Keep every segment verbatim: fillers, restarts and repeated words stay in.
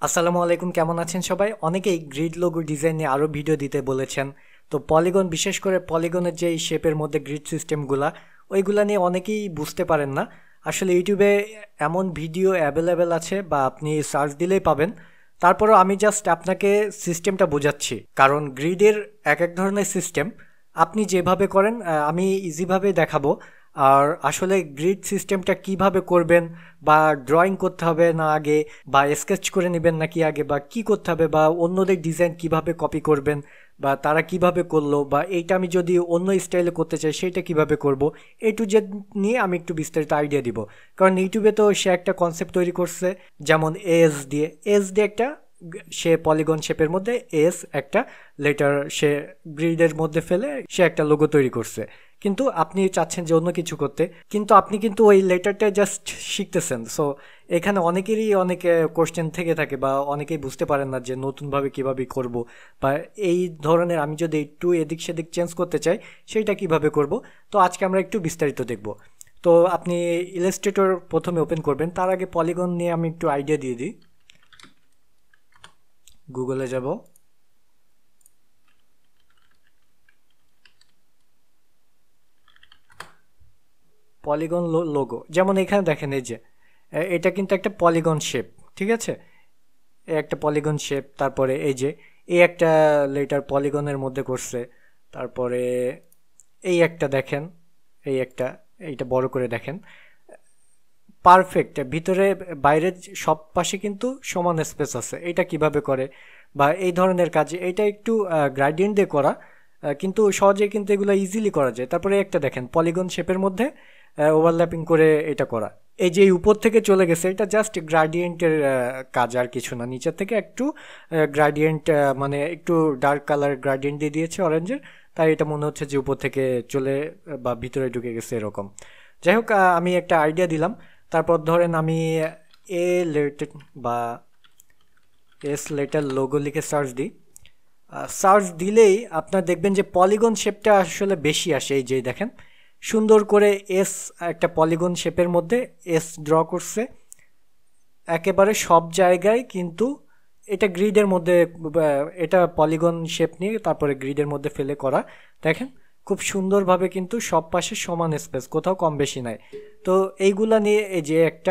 আসসালামু আলাইকুম, কেমন আছেন সবাই? অনেকেই গ্রিড লোগো ডিজাইন নিয়ে আরও ভিডিও দিতে বলেছেন। তো পলিগন, বিশেষ করে পলিগনের যে শেপের মধ্যে গ্রিড সিস্টেমগুলা, ওইগুলা নিয়ে অনেকেই বুঝতে পারেন না। আসলে ইউটিউবে এমন ভিডিও অ্যাভেলেবেল আছে, বা আপনি সার্চ দিলেই পাবেন। তারপরেও আমি জাস্ট আপনাকে সিস্টেমটা বোঝাচ্ছি, কারণ গ্রিডের এক এক ধরনের সিস্টেম। আপনি যেভাবে করেন আমি ইজিভাবে দেখাবো। আর আসলে গ্রিড সিস্টেমটা কিভাবে করবেন, বা ড্রয়িং করতে হবে না আগে, বা স্কেচ করে নেবেন নাকি আগে, বা কি করতে হবে, বা অন্যদের ডিজাইন কিভাবে কপি করবেন, বা তারা কিভাবে করলো, বা এইটা আমি যদি অন্য স্টাইলে করতে চাই সেটা কিভাবে করব, এ টু জেড নিয়ে আমি একটু বিস্তারিত আইডিয়া দিব। কারণ ইউটিউবে তো সে একটা কনসেপ্ট তৈরি করছে, যেমন এস দিয়ে এস দিয়ে একটা সে পলিগন শেপের মধ্যে এস একটা লেটার সে গ্রিডের মধ্যে ফেলে সে একটা লোগো তৈরি করছে। কিন্তু আপনি চাচ্ছেন যে অন্য কিছু করতে, কিন্তু আপনি কিন্তু ওই লেটারটা জাস্ট শিখতেছেন। সো এখানে অনেকেরই অনেক কোশ্চেন থেকে থাকে, বা অনেকেই বুঝতে পারেন না যে নতুনভাবে কিভাবে করব, বা এই ধরনের আমি যদি একটু এদিক সেদিক চেঞ্জ করতে চাই সেইটা কিভাবে করব। তো আজকে আমরা একটু বিস্তারিত দেখব। তো আপনি ইলাস্ট্রেটর প্রথমে ওপেন করবেন, তার আগে পলিগন নিয়ে আমি একটু আইডিয়া দিয়ে দিই। গুগলে যাব, পলিগন লোগো, যেমন এখানে দেখেন এই যে এটা কিন্তু একটা পলিগন শেপ, ঠিক আছে? এই একটা পলিগন শেপ, তারপরে এই যে এই একটা লেটার পলিগনের মধ্যে করছে, তারপরে এই একটা দেখেন, এই একটা, এইটা বড় করে দেখেন, পারফেক্ট, ভিতরে বাইরে সব পাশে কিন্তু সমান স্পেস আছে। এটা কিভাবে করে, বা এই ধরনের কাজে এটা একটু গ্রাডিয়েন্ট দিয়ে করা, কিন্তু সহজে কিন্তু এগুলো ইজিলি করা যায়। তারপরে একটা দেখেন পলিগন শেপের মধ্যে ওভারল্যাপিং করে এটা করা। এই যে উপর থেকে চলে গেছে, এটা জাস্ট গ্রাডিয়েন্টের কাজ, আর কিছু না। নিচের থেকে একটু গ্রাডিয়েন্ট, মানে একটু ডার্ক কালার গ্রাডিয়েন্ট দিয়ে দিয়েছে অরেঞ্জের, তাই এটা মনে হচ্ছে যে উপর থেকে চলে বা ভিতরে ঢুকে গেছে এরকম। যাই হোক, আমি একটা আইডিয়া দিলাম। তারপর ধরেন আমি এ লেটার বা এস লেটার লোগো লিখে সার্চ দিই। সার্চ দিলেই আপনার দেখবেন যে পলিগন শেপটা আসলে বেশি আসে। এই যে দেখেন সুন্দর করে এস, একটা পলিগন শেপের মধ্যে এস ড্র করছে একেবারে সব জায়গায়, কিন্তু এটা গ্রিডের মধ্যে, এটা পলিগন শেপ নিয়ে তারপরে গ্রিডের মধ্যে ফেলে করা। দেখেন খুব সুন্দরভাবে কিন্তু সব পাশে সমান স্পেস, কোথাও কম বেশি নাই। তো এইগুলা নিয়ে এই যে একটা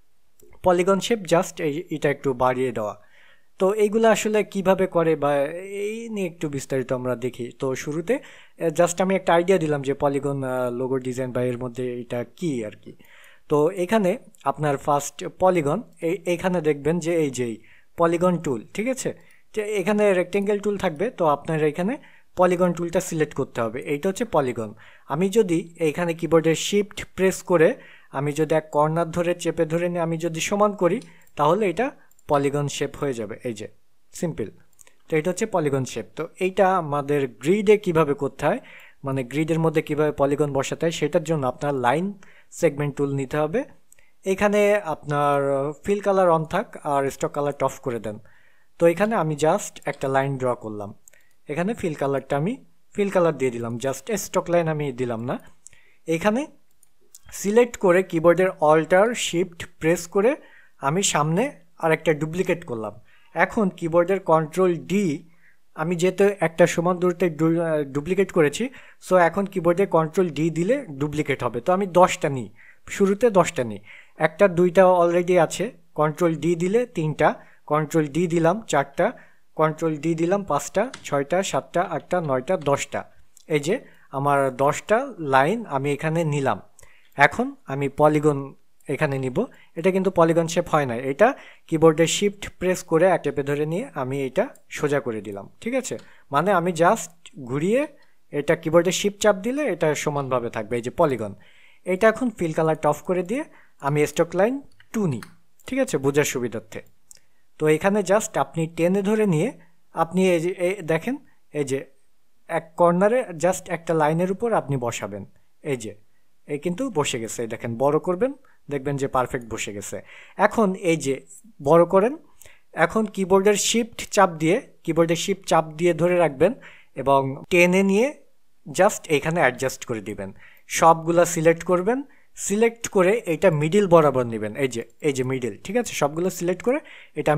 পলিগন শেপ জাস্ট এটা একটু বাড়িয়ে দেওয়া। তো এইগুলো আসলে কিভাবে করে, বা এই নিয়ে একটু বিস্তারিত আমরা দেখি। তো শুরুতে জাস্ট আমি একটা আইডিয়া দিলাম যে পলিগন লোগো ডিজাইন বা এর মধ্যে এটা কি আর কি। তো এখানে আপনার ফার্স্ট পলিগন, এইখানে দেখবেন যে এই যেই পলিগন টুল, ঠিক আছে? যে এখানে রেক্টেঙ্গেল টুল থাকবে, তো আপনার এখানে পলিগন টুলটা সিলেক্ট করতে হবে। এইটা হচ্ছে পলিগন। আমি যদি এইখানে কিবোর্ডের শিফট প্রেস করে আমি যদি এক কর্নার ধরে চেপে ধরে নিয়ে আমি যদি সমান করি, তাহলে এটা পলিগন শেপ হয়ে যাবে। এই যে সিম্পল। তো এটা হচ্ছে পলিগন শেপ। তো এইটা আমাদের গ্রিডে কিভাবে করতে হয়, মানে গ্রিডের মধ্যে কিভাবে পলিগন বসাতে হয়, সেটার জন্য আপনার লাইন সেগমেন্ট টুল নিতে হবে। এখানে আপনার ফিল কালার অন থাক আর স্টক কালারটা অফ করে দেন। তো এখানে আমি জাস্ট একটা লাইন ড্র করলাম। এখানে ফিল কালারটা আমি ফিল কালার দিয়ে দিলাম, জাস্ট স্টক লাইন আমি দিলাম না। এখানে সিলেক্ট করে কিবোর্ডের অল্টার শিফট প্রেস করে আমি সামনে আর একটা ডুপ্লিকেট করলাম। এখন কিবোর্ডের কন্ট্রোল ডি, আমি যেহেতু একটা সমান দূরত্বে ডুপ্লিকেট করেছি, সো এখন কিবোর্ডে কন্ট্রোল ডি দিলে ডুপ্লিকেট হবে। তো আমি দশটা নিই, শুরুতে দশটা নিই। একটা দুইটা অলরেডি আছে, কন্ট্রোল ডি দিলে তিনটা, কন্ট্রোল ডি দিলাম চারটা, কন্ট্রোল ডি দিলাম পাঁচটা, ছয়টা, সাতটা, আটটা, নয়টা, দশটা। এই যে আমার দশটা লাইন আমি এখানে নিলাম। এখন আমি পলিগন এখানে নিব। এটা কিন্তু পলিগন শেপ হয় না, এটা কিবোর্ডে শিফট প্রেস করে চেপে ধরে নিয়ে আমি এটা সোজা করে দিলাম, ঠিক আছে? মানে আমি জাস্ট ঘুরিয়ে এটা কিবোর্ডে শিফট চাপ দিলে এটা সমানভাবে থাকবে। এই যে পলিগন। এটা এখন ফিল কালারটা অফ করে দিয়ে আমি স্টক লাইন টু নিই, ঠিক আছে, বোঝার সুবিধার্থে। তো এখানে জাস্ট আপনি টেনে ধরে নিয়ে আপনি এই যে দেখেন এই যে এক কর্নারে জাস্ট একটা লাইনের উপর আপনি বসাবেন। এই যে এই কিন্তু বসে গেছে, দেখেন বড় করবেন, দেখবেন যে পারফেক্ট বসে গেছে। এখন এই যে বড় করেন, এখন কিবোর্ডের শিফট চাপ দিয়ে কিবোর্ডের শিফট চাপ দিয়ে ধরে রাখবেন এবং টেনে নিয়ে জাস্ট এইখানে অ্যাডজাস্ট করে দিবেন। সবগুলা সিলেক্ট করবেন, সিলেক্ট করে এটা মিডিল বরাবর নেবেন। এই যে এই যে মিডিল, ঠিক আছে? সবগুলো সিলেক্ট করে এটা আমি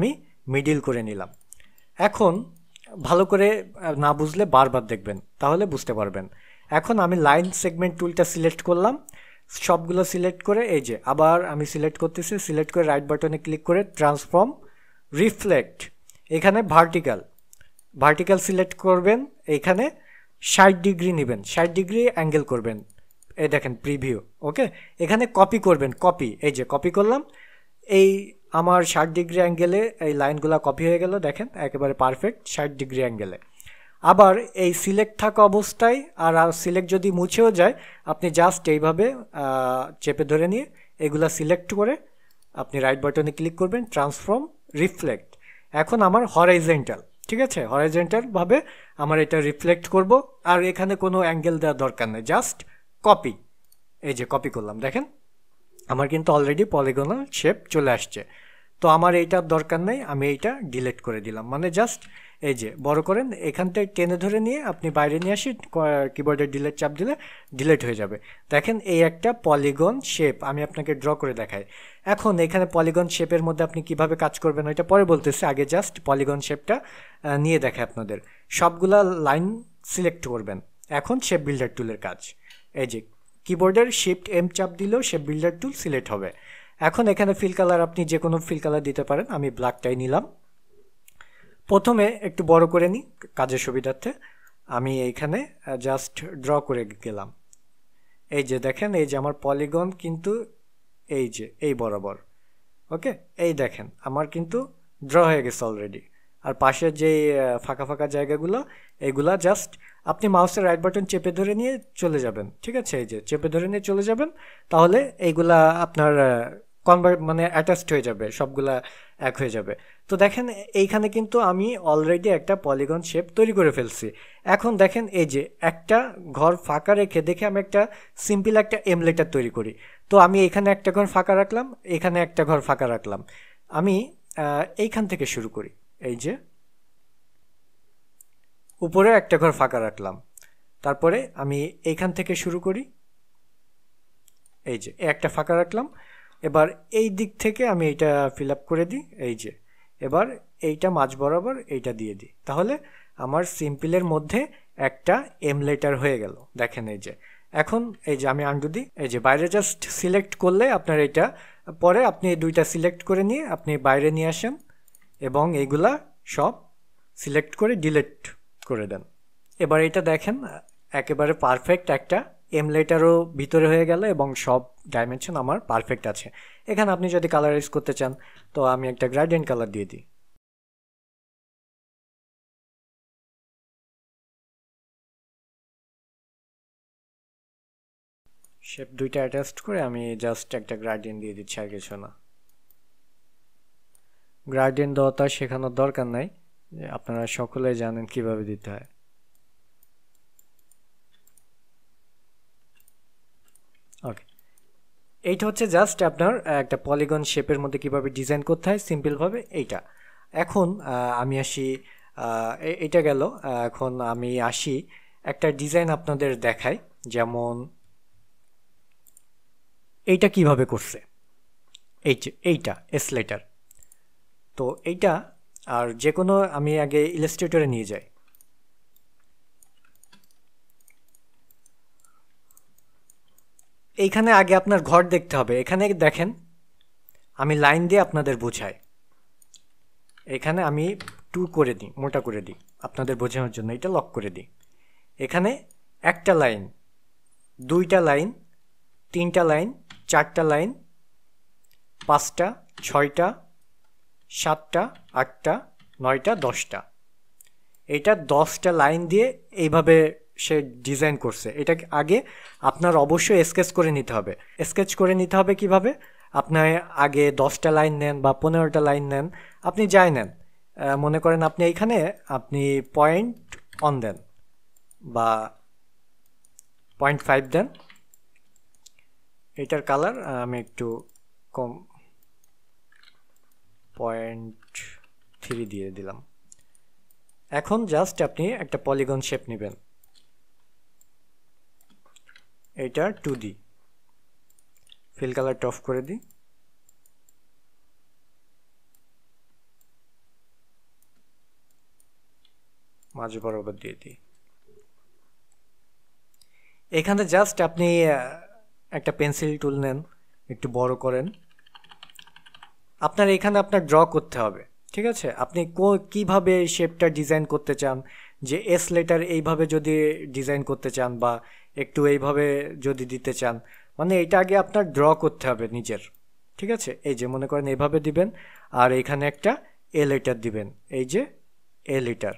মিডিল করে নিলাম। এখন ভালো করে না বুঝলে বারবার দেখবেন, তাহলে বুঝতে পারবেন। এখন আমি লাইন সেগমেন্ট টুলটা সিলেক্ট করলাম, সবগুলো সিলেক্ট করে এই যে আবার আমি সিলেক্ট করতেছি, সিলেক্ট করে রাইট বাটনে ক্লিক করে ট্রান্সফর্ম রিফ্লেক্ট, এখানে ভার্টিক্যাল ভার্টিক্যাল সিলেক্ট করবেন, এখানে ষাট ডিগ্রি নেবেন, ষাট ডিগ্রি অ্যাঙ্গেল করবেন, এই দেখেন প্রিভিউ। ওকে, এখানে কপি করবেন, কপি, এই যে কপি করলাম, এই আমার ষাট ডিগ্রি অ্যাঙ্গেলে এই লাইনগুলো কপি হয়ে গেল, দেখেন একেবারে পারফেক্ট ষাট ডিগ্রি অ্যাঙ্গেলে। আবার এই সিলেক্ট থাকা অবস্থায় আর সিলেক্ট যদি মুছেও যায়, আপনি জাস্ট এইভাবে চেপে ধরে নিয়ে এগুলা সিলেক্ট করে আপনি রাইট বাটনে ক্লিক করবেন, ট্রান্সফর্ম রিফ্লেক্ট। এখন আমার হরাইজেন্টাল, ঠিক আছে, হরাইজেন্টাল ভাবে আমার এটা রিফ্লেক্ট করব, আর এখানে কোনো অ্যাঙ্গেল দেওয়ার দরকার নেই, জাস্ট কপি, এই যে কপি করলাম, দেখেন আমার কিন্তু অলরেডি পলিগনাল শেপ চলে আসছে। তো আমার এইটার দরকার নেই, আমি এইটা ডিলিট করে দিলাম, মানে জাস্ট এই যে বড় করেন, এখান থেকে টেনে ধরে নিয়ে আপনি বাইরে নিয়ে আসি, কিবোর্ডে ডিলিট চাপ দিলে ডিলিট হয়ে যাবে। দেখেন এই একটা পলিগন শেপ আমি আপনাকে ড্র করে দেখাই। এখন এখানে পলিগন শেপের মধ্যে আপনি কিভাবে কাজ করবেন ওইটা পরে বলতেছি, আগে জাস্ট পলিগন শেপটা নিয়ে দেখায় আপনাদের। সবগুলা লাইন সিলেক্ট করবেন, এখন শেপ বিল্ডার টুলের কাজ, এই যে কিবোর্ডের শিফট এম চাপ দিলেও শেপ বিল্ডার টুল সিলেক্ট হবে। এখন এখানে ফিল কালার আপনি যে কোনো ফিল কালার দিতে পারেন, আমি ব্ল্যাকটাই নিলাম। প্রথমে একটু বড় করে নিই কাজের সুবিধার্থে, আমি এইখানে জাস্ট ড্র করে গেলাম, এই যে দেখেন এই যে আমার পলিগন কিন্তু এই যে এই বরাবর। ওকে, এই দেখেন আমার কিন্তু ড্র হয়ে গেছে অলরেডি। আর পাশের যে ফাঁকা ফাঁকা জায়গাগুলো, এগুলা জাস্ট আপনি মাউসের রাইট বাটন চেপে ধরে নিয়ে চলে যাবেন, ঠিক আছে, এই যে চেপে ধরে নিয়ে চলে যাবেন, তাহলে এইগুলা আপনার কনভার্ট মানে অ্যাটাচড হয়ে যাবে, সবগুলা এক হয়ে যাবে। তো দেখেন এইখানে কিন্তু আমি অলরেডি একটা পলিগন শেপ তৈরি করে ফেলছি। এখন দেখেন এই যে একটা ঘর ফাঁকা রেখে দেখে আমি একটা সিম্পল একটা এম লেটার তৈরি করি। তো আমি এখানে একটা ঘর ফাঁকা রাখলাম, এখানে একটা ঘর ফাঁকা রাখলাম, আমি এইখান থেকে শুরু করি, এই যে উপরে একটা ঘর ফাঁকা রাখলাম, তারপরে আমি এইখান থেকে শুরু করি, এই যে একটা ফাঁকা রাখলাম, এবার এই দিক থেকে আমি এইটা ফিল আপ করে দিই, এই যে এবার এইটা মাঝ বরাবর এইটা দিয়ে দিই, তাহলে আমার সিম্পলের মধ্যে একটা এম লেটার হয়ে গেল। দেখেন এই যে এখন এই যে আমি আন্ডু দিই, এই যে বাইরে জাস্ট সিলেক্ট করলে আপনার এইটা পরে আপনি দুইটা সিলেক্ট করে নিয়ে আপনি বাইরে নিয়ে আসেন এবং এইগুলা সব সিলেক্ট করে ডিলিট করে দেন। এবার এটা দেখেন একেবারে পারফেক্ট একটা এম লেটারও ভিতরে হয়ে গেল এবং সব ডাইমেনশন আমার পারফেক্ট আছে। এখানে আপনি যদি কালারাইজ করতে চান তো আমি একটা গ্রেডিয়েন্ট কালার দিয়ে দিই, শেপ দুইটা অ্যাটাচড করে আমি জাস্ট একটা গ্রেডিয়েন্ট দিয়ে দিচ্ছি, আর কিছু না। গ্রেডিয়েন্ট দেওয়া তো শেখানোর দরকার নাই, আপনারা সকলে জানেন কিভাবে দিতে হয়। ওকে, এইটা হচ্ছে জাস্ট আপনার একটা পলিগন শেপের মধ্যে কিভাবে ডিজাইন করতে হয় সিম্পলভাবে এইটা। এখন আমি আসি, এটা গেল, এখন আমি আসি একটা ডিজাইন আপনাদের দেখাই, যেমন এইটা কিভাবে করছে, এই যে এইটা এস লেটার। তো এইটা আর যে কোনো আমি আগে ইলাস্ট্রেটরে নিয়ে যাই, এইখানে আগে আপনার ঘর দেখতে হবে। এখানে দেখেন আমি লাইন দিয়ে আপনাদের বোঝাই, এখানে আমি টু করে দিই, মোটা করে দিই আপনাদের বোঝানোর জন্য, এটা লক করে দিই। এখানে একটা লাইন, দুইটা লাইন, তিনটা লাইন, চারটা লাইন, পাঁচটা, ছয়টা, সাতটা, আটটা, নয়টা, দশটা, এটা দশটা লাইন দিয়ে এইভাবে সে ডিজাইন করছে। এটা আগে আপনার অবশ্যই স্কেচ করে নিতে হবে। স্কেচ করে নিতে হবে কিভাবে, আপনার আগে দশটা লাইন নেন বা পনেরোটা লাইন নেন, আপনি যাই নেন, মনে করেন আপনি এইখানে আপনি পয়েন্ট অন দেন বা পয়েন্ট ফাইভ দেন, এটার কালার আমি একটু কম পয়েন্ট থ্রি দিয়ে দিলাম। এখন জাস্ট আপনি একটা পলিগন শেপ নেবেন, এটা টু ডি, ফিল কালারটা অফ করে দিই, মাঝ বরাবর দিয়ে দিই। এখানে জাস্ট আপনি একটা পেন্সিল টুল নেন, একটু বড় করেন। আপনার এখানে আপনার ড্র করতে হবে, ঠিক আছে? আপনি কিভাবে শেপটা ডিজাইন করতে চান, যে এস লেটার এইভাবে যদি ডিজাইন করতে চান বা একটু এইভাবে যদি দিতে চান, মানে এটা আগে আপনার ড্র করতে হবে নিজের, ঠিক আছে? এই যে মনে করেন এইভাবে দিবেন, আর এখানে একটা এ লেটার দিবেন, এই যে এ লেটার,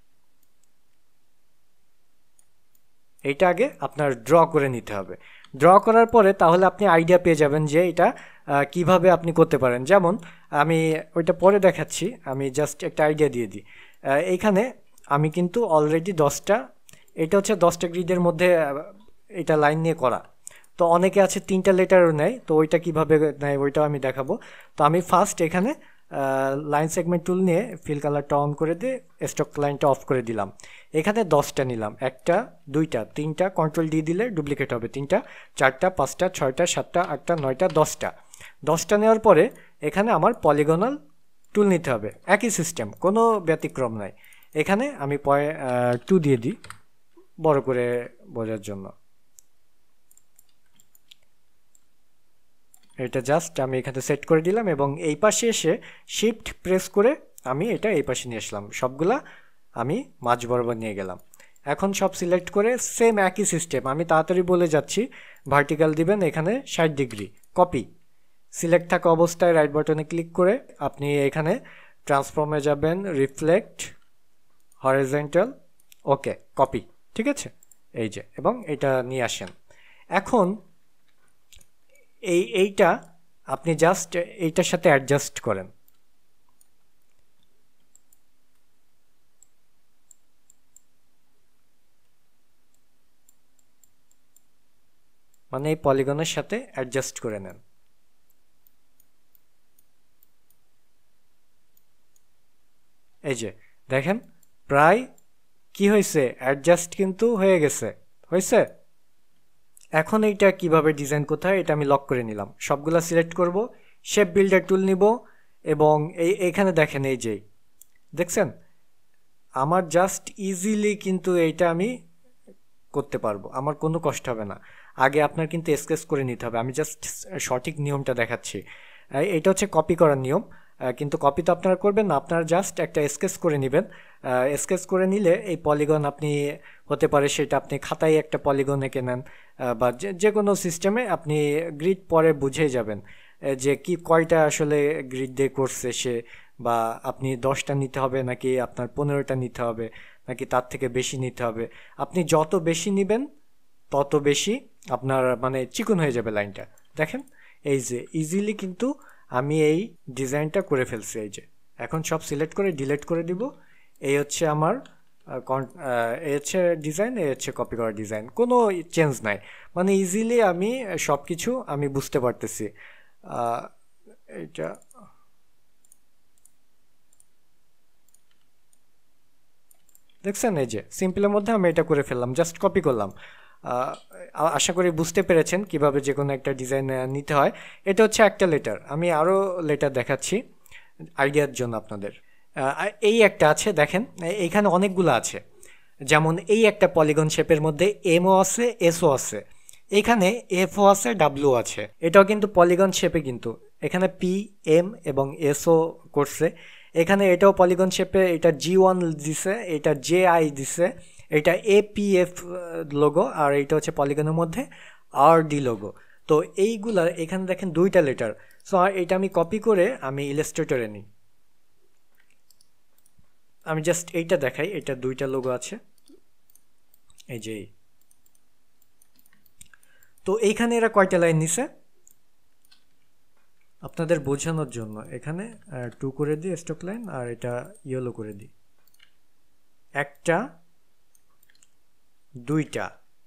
এইটা আগে আপনার ড্র করে নিতে হবে। ড্র করার পরে তাহলে আপনি আইডিয়া পেয়ে যাবেন যে এটা কিভাবে আপনি করতে পারেন। যেমন আমি ওইটা পরে দেখাচ্ছি, আমি জাস্ট একটা আইডিয়া দিয়ে দিই। এইখানে আমি কিন্তু অলরেডি দশটা, এটা হচ্ছে দশটা গ্রিডের মধ্যে এটা লাইন নিয়ে করা। তো অনেকে আছে তিনটা লেটারও নেয়, তো ওইটা কীভাবে নেয় ওইটাও আমি দেখাবো। তো আমি ফার্স্ট এখানে লাইন সেগমেন্ট টুল নিয়ে ফিল কালারটা অন করে দিয়ে স্টক লাইনটা অফ করে দিলাম। এখানে দশটা নিলাম, একটা দুইটা তিনটা, কন্ট্রোল ডি দিলে ডুপ্লিকেট হবে, তিনটা চারটা পাঁচটা ছয়টা সাতটা আটটা নয়টা দশটা। দশটা নেওয়ার পরে এখানে আমার পলিগনাল টুল নিতে হবে, একই সিস্টেম, কোনো ব্যতিক্রম নাই। এখানে আমি পয়ে টু দিয়ে দিই বড় করে বোঝার জন্য। এটা জাস্ট আমি এখানে সেট করে দিলাম এবং এই পাশে এসে শিফট প্রেস করে আমি এটা এই পাশে নিয়ে আসলাম, সবগুলা আমি মাঝ বরাবর নিয়ে গেলাম। এখন সব সিলেক্ট করে সেম একই সিস্টেম, আমি তাড়াতাড়ি বলে যাচ্ছি। ভার্টিক্যাল দিবেন এখানে ষাট ডিগ্রি, কপি, সিলেক্ট থাকা অবস্থায় রাইট বাটনে ক্লিক করে আপনি এখানে ট্রান্সফর্মে যাবেন, রিফ্লেক্ট, হরিজন্টাল, ওকে, কপি, ঠিক আছে? এই যে, এবং এটা নিয়ে আসেন। এখন এই এইটা আপনি জাস্ট এইটার সাথে অ্যাডজাস্ট করেন। মানে এই পলিগনের সাথে অ্যাডজাস্ট করে নেন। এই যে দেখেন প্রায় কি হয়েছে, অ্যাডজাস্ট কিন্তু হয়ে গেছে, হয়েছে। এখন এইটা কিভাবে ডিজাইন করতে হয় এটা আমি লক করে নিলাম। সবগুলা সিলেক্ট করব, শেপ বিল্ডার টুল নিব এবং এই এখানে দেখেন, এই যে দেখছেন আমার জাস্ট ইজিলি কিন্তু এইটা আমি করতে পারবো, আমার কোনো কষ্ট হবে না। আগে আপনার কিন্তু স্কেচ করে নিতে হবে, আমি জাস্ট সঠিক নিয়মটা দেখাচ্ছি। এটা হচ্ছে কপি করার নিয়ম, কিন্তু কপি তো আপনারা করবেন না, আপনারা জাস্ট একটা স্কেচ করে নেবেন। স্কেচ করে নিলে এই পলিগন আপনি হতে পারে সেটা আপনি খাতায় একটা পলিগন এঁকে নেন বা যে কোনো সিস্টেমে আপনি গ্রিড পরে বুঝেই যাবেন যে কি কয়টা আসলে গ্রিড দিয়ে করছে সে, বা আপনি দশটা নিতে হবে নাকি আপনার পনেরোটা নিতে হবে নাকি তার থেকে বেশি নিতে হবে। আপনি যত বেশি নেবেন তত বেশি আপনার মানে চিকন হয়ে যাবে লাইনটা। দেখেন এই যে ইজিলি কিন্তু আমি এই ডিজাইনটা করে ফেলছি। এই যে এখন সব সিলেক্ট করে ডিলিট করে দিব। এই হচ্ছে আমার এই হচ্ছে ডিজাইন, এই হচ্ছে কপি করা ডিজাইন, কোনো চেঞ্জ নাই। মানে ইজিলি আমি সব কিছু আমি বুঝতে পারতেছি। এটা দেখছেন, এই যে সিম্পলের মধ্যে আমি এটা করে ফেললাম, জাস্ট কপি করলাম। আশা করি বুঝতে পেরেছেন কিভাবে যে কোনো একটা ডিজাইন নিতে হয়। এটা হচ্ছে একটা লেটার, আমি আরও লেটার দেখাচ্ছি আইডিয়ার জন্য আপনাদের। এই একটা আছে, দেখেন এইখানে অনেকগুলো আছে, যেমন এই একটা পলিগন শেপের মধ্যে এমও আছে, এসও আছে, এখানে এফও আছে, ডাব্লিউ আছে। এটাও কিন্তু পলিগন শেপে, কিন্তু এখানে পি, এম এবং এসও করছে। এখানে এটাও পলিগন শেপে, এটা জি ওয়ান দিছে, এটা জে আই দিছে, এটা এ পি এফ লোগো, আর এইটা হচ্ছে পলিগনের মধ্যে আর ডি লোগো। তো এইগুলা এখানে দেখেন দুইটা লেটার। সো এটা আমি কপি করে আমি ইলাস্ট্রেটরে নিই। আমি জাস্ট এইটা দেখাই, এটা দুইটা লোগো আছে, এই যে। তো এইখানে এরা কয়টা লাইন নিছে আপনাদের বোঝানোর জন্য, এখানে টু করে দিই স্টক লাইন, আর এটা ইয়েলো করে দিই। একটা, দুইটা,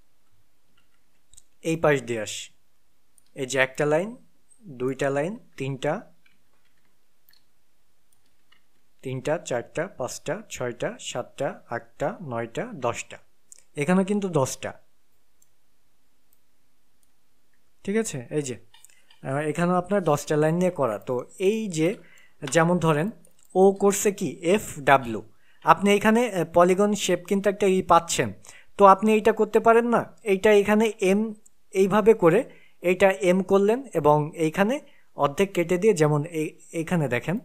এই পাশ দিয়ে আসি, এই যে একটা লাইন, দুইটা লাইন, তিনটা, তিনটা, চারটা, পাঁচটা, ছয়টা, সাতটা, আটটা, নয়টা, দশটা। এখানে কিন্তু দশটা, ঠিক আছে? এই যে এখানেও আপনার দশটা লাইন নিয়ে করা। তো এই যে যেমন ধরেন ও করছে কি এফ ডাব্লিউ, আপনি এখানে পলিগন শেপ কিন্তু একটা ই পাচ্ছেন, তো আপনি এইটা করতে পারেন না, এইটা এখানে এম এইভাবে করে এইটা এম করলেন এবং এইখানে অর্ধেক কেটে দিয়ে, যেমন এই এইখানে দেখেন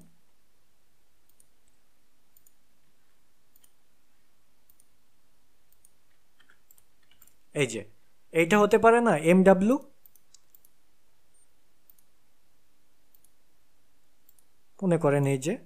এই যে এইটা হতে পারে না এম ডাব্লিউ, মনে করেন এই যে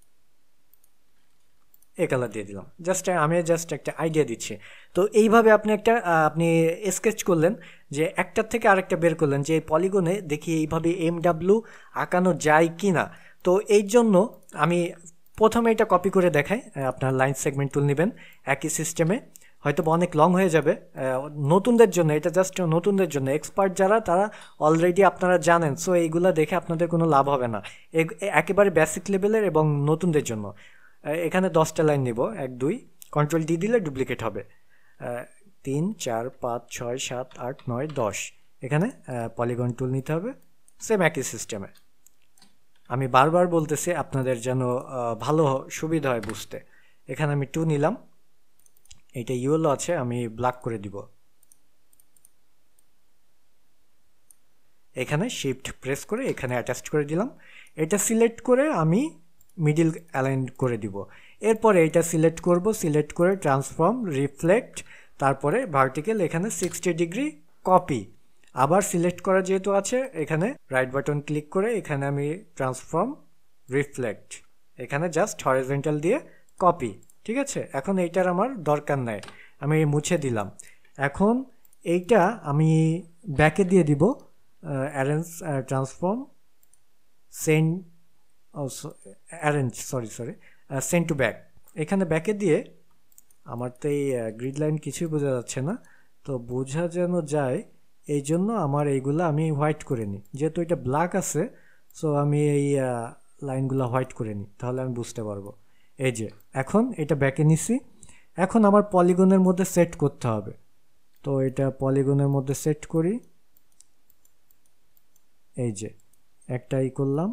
এই কালার দিয়ে দিলাম, জাস্ট আমি জাস্ট একটা আইডিয়া দিচ্ছি। তো এইভাবে আপনি একটা আপনি স্কেচ করলেন যে একটার থেকে আরেকটা বের করলেন যে পলিগনে দেখি এইভাবে এম ডাব্লিউ আঁকানো যায় কি না। তো এই জন্য আমি প্রথমে এটা কপি করে দেখাই, আপনার লাইন সেগমেন্ট টুল নেবেন একই সিস্টেমে, হয়তো অনেক লং হয়ে যাবে নতুনদের জন্য, এটা জাস্ট নতুনদের জন্য, এক্সপার্ট যারা তারা অলরেডি আপনারা জানেন, সো এইগুলা দেখে আপনাদের কোনো লাভ হবে না, একেবারে বেসিক লেভেলের এবং নতুনদের জন্য। এখানে দশটা লাইন নিব, এক দুই, কন্ট্রোল ডি দিলে ডুপ্লিকেট হবে, তিন চার পাঁচ ছয় সাত আট নয় দশ, এখানে পলিগন টুল নিতে হবে সেম একই সিস্টেমে। আমি বারবার বলতেছি আপনাদের যেন ভালো সুবিধা হয় বুঝতে। এখানে আমি টু নিলাম, এইটা ইয়েলো আছে, আমি ব্ল্যাক করে দিব, এখানে শিফট প্রেস করে এখানে অ্যাটাচ করে দিলাম, এটা সিলেক্ট করে আমি মিডিল অ্যালাইন করে দিব। এরপরে এটা সিলেক্ট করব, সিলেক্ট করে ট্রান্সফর্ম রিফ্লেক্ট, তারপরে ভার্টিক্যাল এখানে সিক্সটি ডিগ্রি কপি, আবার সিলেক্ট করা যেহেতু আছে এখানে রাইট বাটন ক্লিক করে এখানে আমি ট্রান্সফর্ম রিফ্লেক্ট, এখানে জাস্ট হরিজন্টাল দিয়ে কপি। ঠিক আছে, এখন এইটার আমার দরকার নাই, আমি মুছে দিলাম। এখন এইটা আমি ব্যাকে দিয়ে দিব, arrange transform send arrange sorry sorry send to back, এখানে ব্যাকে দিয়ে, আমার তো এই গ্রিড লাইন কিছুই বোঝা যাচ্ছে না, তো বোঝা যেন যায় এই জন্য আমার এইগুলো আমি হোয়াইট করে নিই, যেহেতু এটা ব্ল্যাক আছে সো আমি এই লাইনগুলো হোয়াইট করে নিই, তাহলে আমি বুঝতে পারবো। এই যে এখন এটা ব্যাকে নিছি, এখন আমার পলিগনের মধ্যে সেট করতে হবে, তো এটা পলিগনের মধ্যে সেট করি, এই যে একটাই করলাম,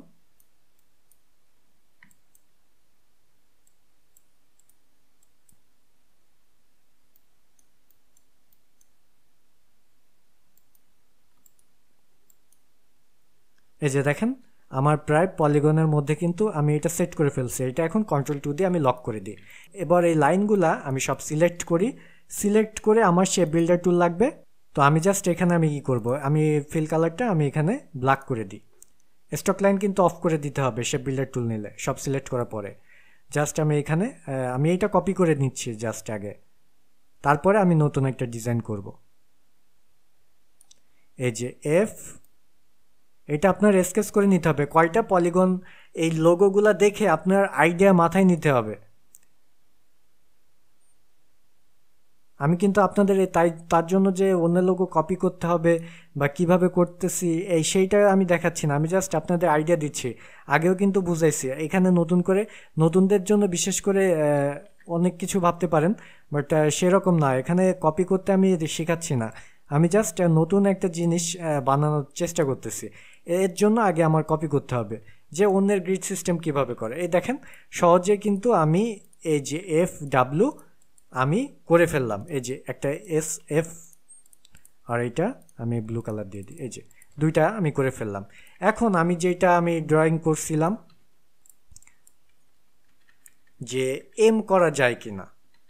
এই যে দেখেন আমার প্রায় পলিগনের মধ্যে কিন্তু আমি এটা সেট করে ফেলছি, এটা এখন কন্ট্রোল টু দিয়ে আমি লক করে দিই। এবার এই লাইনগুলা আমি সব সিলেক্ট করি, সিলেক্ট করে আমার শেপ বিল্ডার টুল লাগবে, তো আমি জাস্ট এখানে আমি কি করব, আমি ফিল কালারটা আমি এখানে ব্ল্যাক করে দিই, স্টক লাইন কিন্তু অফ করে দিতে হবে শেপ বিল্ডার টুল নিলে, সব সিলেক্ট করার পরে জাস্ট আমি এখানে আমি এইটা কপি করে নিচ্ছি জাস্ট আগে, তারপরে আমি নতুন একটা ডিজাইন করব। এই যে এফ, এটা আপনার স্কেচ করে নিতে হবে কয়টা পলিগন, এই লোগোগুলা দেখে আপনার আইডিয়া মাথায় নিতে হবে। আমি কিন্তু আপনাদের তাই তার জন্য যে অন্য লোগো কপি করতে হবে বা কিভাবে করতেছি এই সেইটা আমি দেখাচ্ছি না, আমি জাস্ট আপনাদের আইডিয়া দিচ্ছি, আগেও কিন্তু বুঝাইছি। এখানে নতুন করে নতুনদের জন্য বিশেষ করে অনেক কিছু ভাবতে পারেন, বাট সেরকম না, এখানে কপি করতে আমি শেখাচ্ছি না, আমি জাস্ট নতুন একটা জিনিস বানানোর চেষ্টা করতেছি। এর জন্য আগে আমার কপি করতে হবে যে অন্যের গ্রিড সিস্টেম কিভাবে করে। এই দেখেন সহজে কিন্তু আমি এই যে এফ ডাব্লিউ আমি করে ফেললাম, এই যে একটা এস এফ আর এইটা আমি ব্লু কালার দিয়ে দিই, এই যে দুইটা আমি করে ফেললাম। এখন আমি যেটা আমি ড্রয়িং করছিলাম যে এম করা যায় কিনা,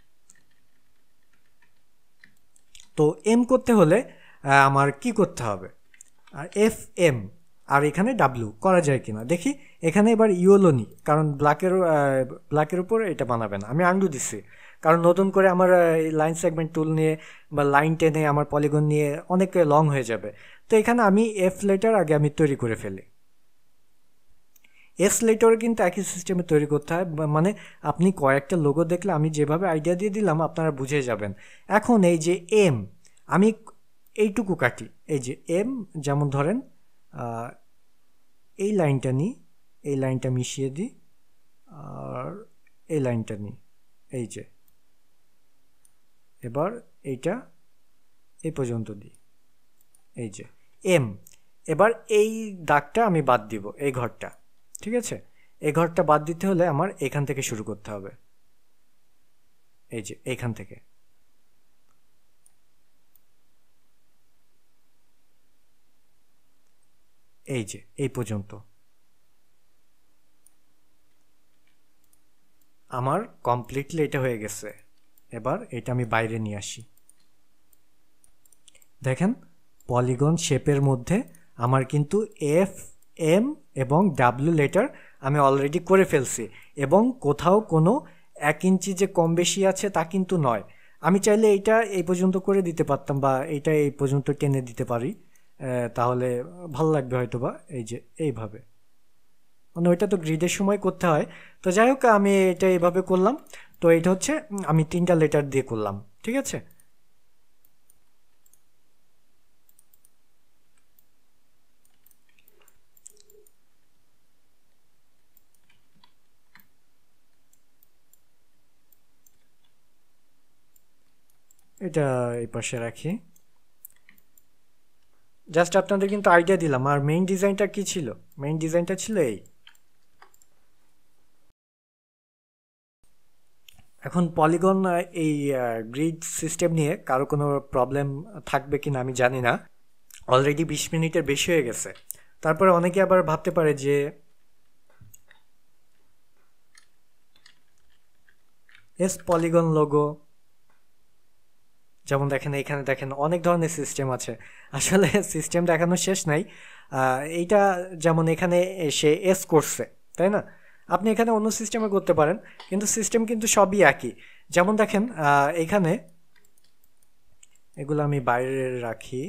তো এম করতে হলে আমার কি করতে হবে, আর এফ এম আর এখানে ডাব্লিউ করা যায় কিনা দেখি। এখানে এবার ইয়েলো নি, কারণ ব্ল্যাকের ব্ল্যাকের উপর এটা বানাবে না, আমি আন্ডু দিচ্ছি, কারণ নতুন করে আমার লাইন সেগমেন্ট টুল নিয়ে বা লাইন টেনে আমার পলিগন নিয়ে অনেক লং হয়ে যাবে। তো এখানে আমি এফ লেটার আগে আমি তৈরি করে ফেলি, এস লেটার কিন্তু একই সিস্টেমে তৈরি করতে হয়, মানে আপনি কয়েকটা লোগো দেখলে আমি যেভাবে আইডিয়া দিয়ে দিলাম আপনারা বুঝে যাবেন। এখন এই যে এম আমি এইটুকু কাটি, এই যে এম যেমন ধরেন এই লাইনটা নিই, এই লাইনটা মিশিয়ে দিই, আর এই লাইনটা নিই, এই যে এবার এইটা এই পর্যন্ত দিই, এই যে এম। এবার এই দাগটা আমি বাদ দিব, এই ঘরটা, ঠিক আছে, এই ঘরটা বাদ দিতে হলে আমার এখান থেকে শুরু করতে হবে, এই যে এইখান থেকে এই যে এই পর্যন্ত আমার কমপ্লিটলি এটা হয়ে গেছে। এবার এটা আমি বাইরে নিয়ে আসি। দেখেন পলিগন শেপের মধ্যে আমার কিন্তু এফ এম এবং ডাব্লিউ লেটার আমি অলরেডি করে ফেলছি, এবং কোথাও কোনো এক ইঞ্চি যে কম বেশি আছে তা কিন্তু নয়। আমি চাইলে এইটা এই পর্যন্ত করে দিতে পারতাম, বা এইটা এই পর্যন্ত টেনে দিতে পারি, তাহলে ভালো লাগবে হয়তো বা। এই যে এইভাবে, মানে ওইটা তো গ্রিডের সময় করতে হয়। তো যাই হোক, আমি এটা এইভাবে করলাম। তো এটা হচ্ছে আমি তিনটা লেটার দিয়ে করলাম, ঠিক আছে। এটা এই পাশে রাখি, জাস্ট আপনাদের কিন্তু আইডিয়া দিলাম। আর মেইন ডিজাইনটা কি ছিল? মেইন ডিজাইনটা ছিল এই। এখন পলিগন এই গ্রিড সিস্টেম নিয়ে কারো কোনো প্রবলেম থাকবে কিনা আমি জানি না। অলরেডি বিশ মিনিটের বেশি হয়ে গেছে। তারপরে অনেকে আবার ভাবতে পারে যে এস পলিগন লোগো, যেমন দেখেন এখানে দেখেন অনেক ধরনের সিস্টেম আছে। আসলে সিস্টেম দেখানোর শেষ নাই। এইটা যেমন এখানে সে এস করছে, তাই না? আপনি এখানে অন্য সিস্টেমে করতে পারেন, কিন্তু সিস্টেম কিন্তু সবই একই। যেমন দেখেন এখানে, এগুলো আমি বাইরে রাখি।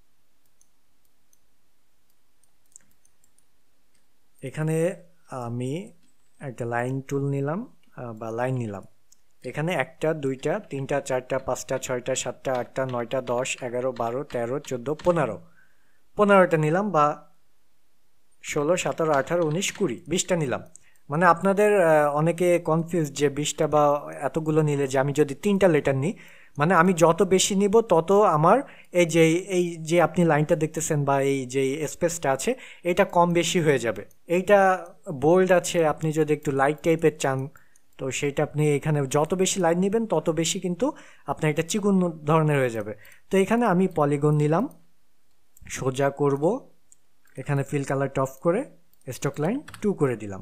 এখানে আমি একটা লাইন টুল নিলাম বা লাইন নিলাম। এখানে একটা, দুইটা, তিনটা, চারটা, পাঁচটা, ছয়টা, সাতটা, আটটা, নয়টা, দশ, এগারো, বারো, তেরো, চোদ্দো, পনেরো, পনেরোটা নিলাম, বা ষোলো, সতেরো, আঠারো, উনিশ, কুড়ি, বিশটা নিলাম। মানে আপনাদের অনেকে কনফিউজ যে বিশটা বা এতগুলো নিলে, যে আমি যদি তিনটা লেটার নিই, মানে আমি যত বেশি নিব তত আমার এই যে এই যে আপনি লাইনটা দেখতেছেন বা এই যে স্পেসটা আছে, এটা কম বেশি হয়ে যাবে। এইটা বোল্ড আছে, আপনি যদি একটু লাইট টাইপের চান তো সেইটা আপনি এখানে যত বেশি লাইন নেবেন তত বেশি কিন্তু আপনার এটা চিকন ধরনের হয়ে যাবে। তো এখানে আমি পলিগন নিলাম, সোজা করব, এখানে ফিল কালারটা অফ করে স্ট্রোক লাইন টু করে দিলাম।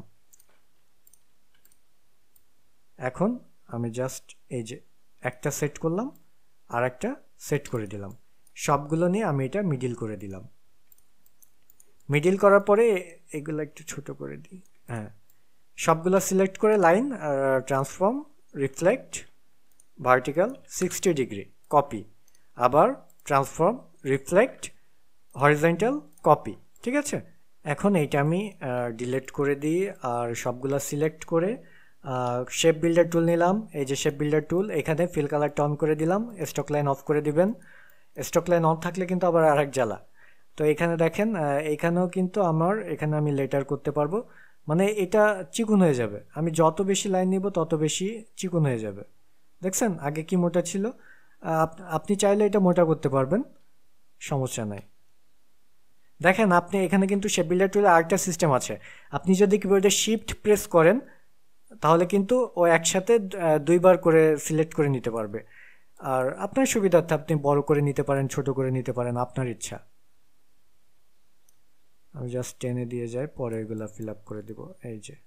এখন আমি জাস্ট এই যে একটা সেট করলাম আর একটা সেট করে দিলাম, সবগুলো নিয়ে আমি এটা মিডিল করে দিলাম। মিডিল করার পরে এগুলো একটু ছোট করে দিই। হ্যাঁ, সবগুলো সিলেক্ট করে line, transform, reflect, vertical, sixty degree, copy, আবার ট্রান্সফর্ম, রিফ্লেক্ট, হরিজন্টাল, কপি। ঠিক আছে, এখন এইটা আমি ডিলিট করে দিই আর সবগুলো সিলেক্ট করে শেপ বিল্ডার টুল নিলাম। এই যে শেপ বিল্ডার টুল, এখানে ফিল কালারটা অন করে দিলাম, স্টক লাইন অফ করে দিবেন। স্টক লাইন অন থাকলে কিন্তু আবার আরেক জ্বালা। তো এখানে দেখেন, এখানেও কিন্তু আমার এখানে আমি লেটার করতে পারবো, মানে এটা চিকন হয়ে যাবে। আমি যত বেশি লাইন নিব তত বেশি চিকন হয়ে যাবে। দেখছেন আগে কি মোটা ছিল? আপনি চাইলে এটা মোটা করতে পারবেন, সমস্যা নাই। দেখেন আপনি এখানে কিন্তু শেপ বিল্ডার টুলে আরেকটা সিস্টেম আছে। আপনি যদি কিবোর্ডে শিফট প্রেস করেন তাহলে কিন্তু ও একসাথে দুইবার করে সিলেক্ট করে নিতে পারবে। আর আপনার সুবিধার্থে আপনি বড় করে নিতে পারেন, ছোট করে নিতে পারেন, আপনার ইচ্ছা। আমি জাস্ট টেনে দিয়ে যাই, পরে এগুলা ফিল আপ করে দিব। এই যে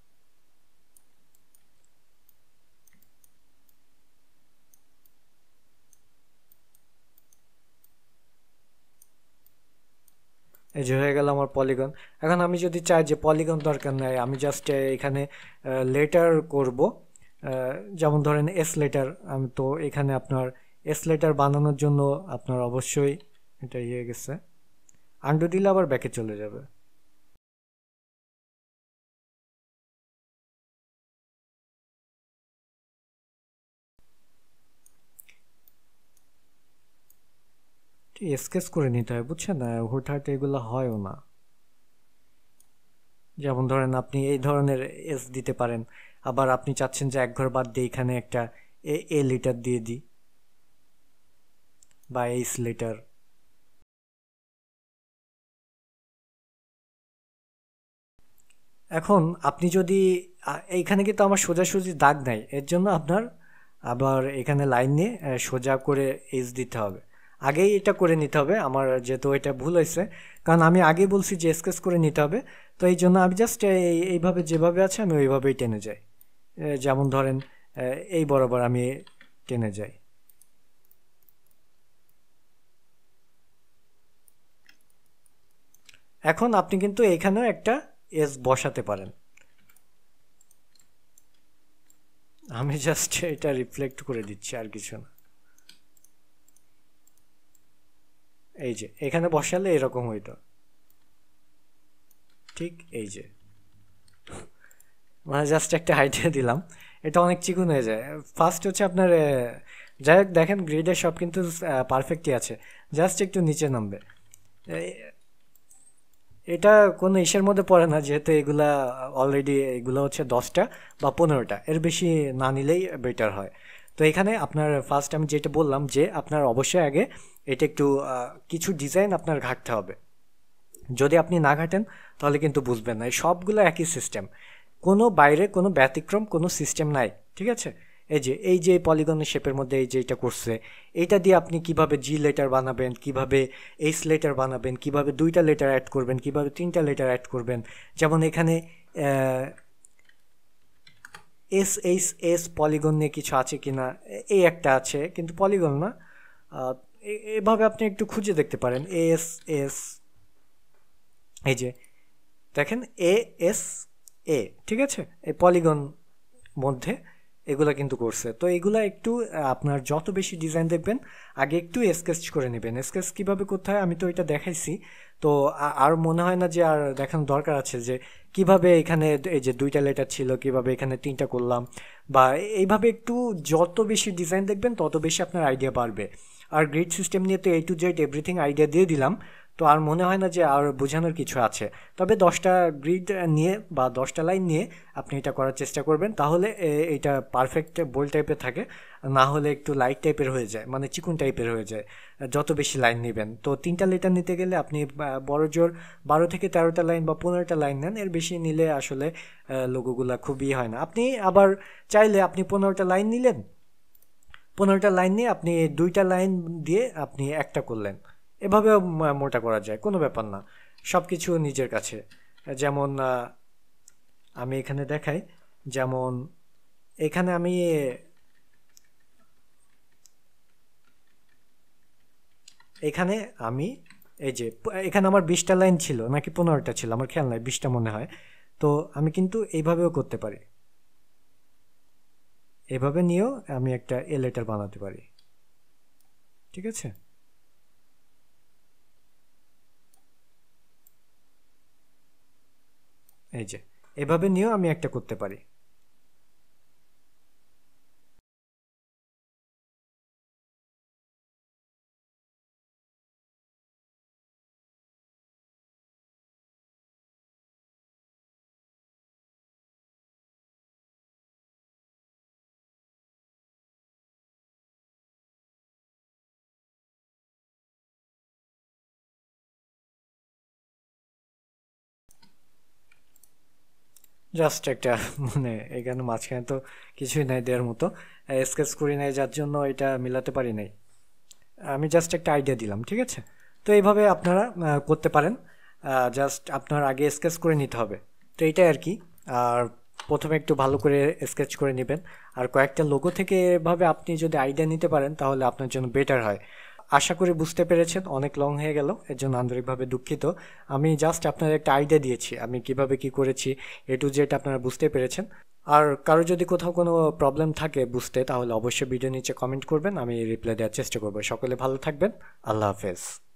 এই যে হয়ে গেল আমার পলিগন। এখন আমি যদি চাই যে পলিগন দরকার নাই, আমি জাস্ট এখানে লেটার করব, যেমন ধরেন এস লেটার। আমি তো এখানে আপনার এস লেটার বানানোর জন্য আপনার অবশ্যই এটা ইয়ে গেছে, আন্ডু দিলে আবার ব্যাকে চলে যাবে। স্কেচ করে নিতে হয়, বুঝছেন, হুটহাট এগুলো হয়ও না। যেমন ধরেন আপনি এই ধরনের এস দিতে পারেন, আবার আপনি চাচ্ছেন যে এক ঘর বাদ দিয়ে এখানে একটা এ এ লিটার দিয়ে দিই বা এইস লিটার। এখন আপনি যদি এইখানে কিন্তু আমার সোজাসুজি দাগ নাই, এর জন্য আপনার আবার এখানে লাইন নিয়ে সোজা করে এজ দিতে হবে। আগেই এটা করে নিতে হবে আমার, যেহেতু এটা ভুল হয়েছে, কারণ আমি আগেই বলছি যে স্কেচ করে নিতে হবে। তো এই জন্য আমি জাস্ট এইভাবে যেভাবে আছে আমি ওইভাবেই টেনে যাই। যেমন ধরেন এই বরাবর আমি টেনে যাই। এখন আপনি কিন্তু এখানেও একটা এস বসাতে পারেন। আমি জাস্ট এটা রিফ্লেক্ট করে দিচ্ছি, আর কিছু না। এই যে এখানে বসালে এরকম হইতো, ঠিক এই যে, মানে জাস্ট একটা আইডিয়া দিলাম। এটা অনেক চিকন হয়ে যায়। ফার্স্ট হচ্ছে আপনার, যাই হোক দেখেন গ্রিডের সব কিন্তু পারফেক্টই আছে, জাস্ট একটু নিচে নামবে। এটা কোনো ইসের মধ্যে পড়ে না, যেহেতু এগুলা অলরেডি এগুলো হচ্ছে দশটা বা পনেরোটা, এর বেশি না নিলেই বেটার হয়। তো এখানে আপনার ফার্স্ট আমি যেটা বললাম যে আপনার অবশ্যই আগে এটা একটু কিছু ডিজাইন আপনার ঘাঁটতে হবে। যদি আপনি না ঘাটেন তাহলে কিন্তু বুঝবেন না। এই সবগুলো একই সিস্টেম, কোনো বাইরে কোনো ব্যতিক্রম কোনো সিস্টেম নাই, ঠিক আছে। এই যে এই যে পলিগনের শেপের মধ্যে এই যে এটা করছে, এইটা দিয়ে আপনি কিভাবে জি লেটার বানাবেন, কিভাবে এইচ লেটার বানাবেন, কিভাবে দুইটা লেটার অ্যাড করবেন, কিভাবে তিনটা লেটার অ্যাড করবেন। যেমন এখানে এস এইচ এস পলিগন নিয়ে কিছু আছে কিনা, এই একটা আছে কিন্তু পলিগন না। এভাবে আপনি একটু খুঁজে দেখতে পারেন। এস এস এই যে দেখেন এ এস এ, ঠিক আছে, এই পলিগন মধ্যে এগুলা কিন্তু করছে। তো এগুলা একটু আপনার যত বেশি ডিজাইন দেখবেন আগে একটু স্কেচ করে নেবেন। স্কেচ কীভাবে করতে হয় আমি তো এটা দেখাইছি, তো আর মনে হয় না যে আর দেখানোর দরকার আছে যে কিভাবে এখানে এই যে দুইটা লেটার ছিল কিভাবে এখানে তিনটা করলাম, বা এইভাবে একটু যত বেশি ডিজাইন দেখবেন তত বেশি আপনার আইডিয়া বাড়বে। আর গ্রিড সিস্টেম নিয়ে তো A to Z everything idea দিয়ে দিলাম, তো আর মনে হয় না যে আর বোঝানোর কিছু আছে। তবে দশটা গ্রিড নিয়ে বা দশটা লাইন নিয়ে আপনি এটা করার চেষ্টা করবেন, তাহলে এটা পারফেক্ট বোল্ড টাইপের থাকে। না হলে একটু লাইট টাইপের হয়ে যায়, মানে চিকুন টাইপের হয়ে যায় যত বেশি লাইন নেবেন। তো তিনটা লেটার নিতে গেলে আপনি বড় জোর বারো থেকে তেরোটা লাইন বা পনেরোটা লাইন নেন, এর বেশি নিলে আসলে লোগোগুলা খুবই হয় না। আপনি আবার চাইলে আপনি পনেরোটা লাইন নিলেন, পনেরোটা লাইন নিয়ে আপনি দুইটা লাইন দিয়ে আপনি একটা করলেন, এভাবেও মোটা করা যায়, কোনো ব্যাপার না। সব কিছু নিজের কাছে। যেমন আমি এখানে দেখাই, যেমন এখানে আমি এখানে আমি এই যে এখানে আমার বিশটা লাইন ছিল নাকি পনেরোটা ছিল আমার খেয়াল নাই, বিশটা মনে হয়। তো আমি কিন্তু এইভাবেও করতে পারি, এভাবে নিয়েও আমি একটা এ লেটার বানাতে পারি, ঠিক আছে। এই যে এভাবে নিয়েও আমি একটা করতে পারি। জাস্ট একটা মানে এখানে মাঝখানে তো কিছুই নাই দেওয়ার মতো, স্কেচ করি নাই যার জন্য এটা মিলাতে পারি নাই। আমি জাস্ট একটা আইডিয়া দিলাম, ঠিক আছে। তো এইভাবে আপনারা করতে পারেন, জাস্ট আপনার আগে স্কেচ করে নিতে হবে। তো এইটাই আর কি। আর প্রথমে একটু ভালো করে স্কেচ করে নেবেন, আর কয়েকটা লোগো থেকে এভাবে আপনি যদি আইডিয়া নিতে পারেন তাহলে আপনার জন্য বেটার হয়। আশা করি বুঝতে পেরেছেন, অনেক লং হয়ে গেল এর জন্য আন্তরিকভাবে দুঃখিত। আমি জাস্ট আপনাদের একটা আইডিয়া দিয়েছি আমি কিভাবে কি করেছি, এ টু জেড আপনারা বুঝতে পেরেছেন। আর কারো যদি কোথাও কোনো প্রবলেম থাকে বুঝতে, তাহলে অবশ্যই ভিডিও নিচে কমেন্ট করবেন, আমি রিপ্লাই দেওয়ার চেষ্টা করবো। সকলে ভালো থাকবেন, আল্লাহ হাফেজ।